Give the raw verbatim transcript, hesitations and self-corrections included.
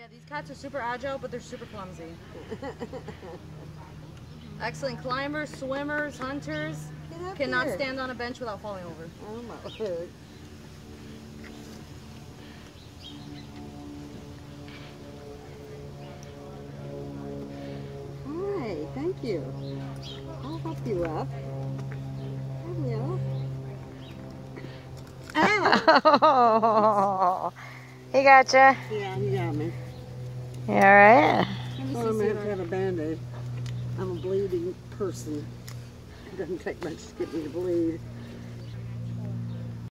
These cats are super agile, but they're super clumsy. Excellent climbers, swimmers, hunters. Cannot here. stand on a bench without falling over. Oh my word. Hi, thank you. I'll help you up. I will. Oh, he got you. Yeah, he got me. You all right? Oh, I'm going to have to have a Band-Aid. I'm a bleeding person. It doesn't take much to get me to bleed.